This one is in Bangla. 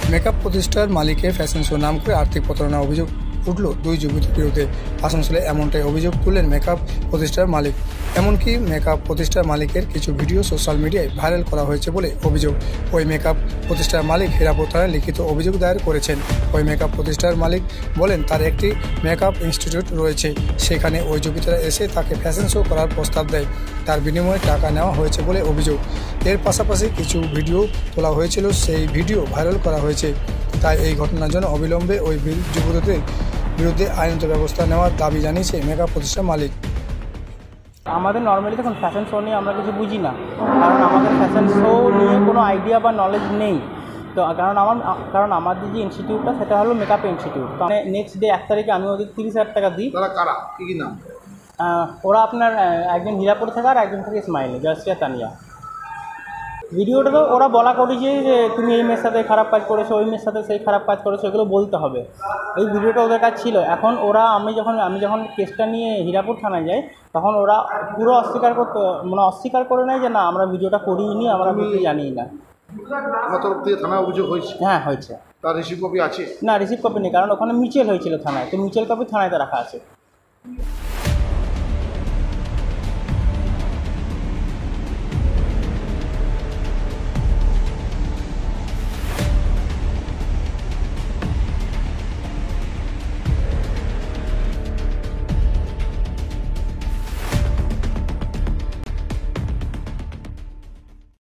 মেকআপ প্রতিষ্ঠার মালিকের ফ্যাশন শো নাম করে আর্থিক প্রতারণার অভিযোগ উঠল দুই যুবতীর বিরুদ্ধে। আসানসোলে এমনটাই অভিযোগ তুললেন মেকআপ প্রতিষ্ঠার মালিক। এমনকি মেকআপ প্রতিষ্ঠার মালিকের কিছু ভিডিও সোশ্যাল মিডিয়ায় ভাইরাল করা হয়েছে বলে অভিযোগ। ওই মেকআপ প্রতিষ্ঠার মালিক হীরাপুর থানায় লিখিত অভিযোগ দায়ের করেছেন। ওই মেকআপ প্রতিষ্ঠার মালিক বলেন তার একটি মেকআপ ইনস্টিটিউট রয়েছে, সেখানে ওই যুবতীরা এসে তাকে ফ্যাশন শো করার প্রস্তাব দেয়, তার বিনিময়ে টাকা নেওয়া হয়েছে বলে অভিযোগ। এর পাশাপাশি কিছু ভিডিও তোলা হয়েছিল, সেই ভিডিও ভাইরাল করা হয়েছে। তাই এই ঘটনার জন্য অবিলম্বে ওই যুবতীদের বিরুদ্ধে আইনত ব্যবস্থা নেওয়ার দাবি জানিয়েছে মেকআপ প্রতিষ্ঠান মালিক। আমাদের নর্মালি দেখুন ফ্যাশন শো নিয়ে আমরা কিছু বুঝি না, কারণ আমাদের ফ্যাশন শো নিয়ে কোনো আইডিয়া বা নলেজ নেই। তো কারণ আমাদের যে ইনস্টিটিউটটা সেটা হলো মেকআপ ইনস্টিটিউট। তো নেক্সট ডে 1 তারিখে আমি ওদের 30,000 টাকা দিই। কারা কী নাম? ওরা আপনার একজন হীরাপুর থেকে আর একজন থেকে ইসমাইল, জাসরিয়া তানিয়া। ভিডিওটা তো ওরা বলা করেছে যে তুমি এই মেয়ের সাথে খারাপ কাজ করেছো, ওই মেয়ের সাথে সেই খারাপ কাজ করেছো, এগুলো বলতে হবে। এই ভিডিওটা ওদের কাছে ছিল। এখন ওরা আমি যখন কেসটা নিয়ে হীরাপুর থানায় যাই, তখন ওরা পুরো অস্বীকার করে নেয় যে না আমরা ভিডিওটা করিনি, আমরা ভিডিও জানি না। আমার তরফ থেকে থানায় অভিযোগ হয়েছে? হ্যাঁ হয়েছে। তার রিসিভ কপি আছে? না, রিসিভ কপি নেই, কারণ ওখানে মিউচুয়াল হয়েছিল থানায়, তো মিউচুয়াল কপি থানায় রাখা আছে।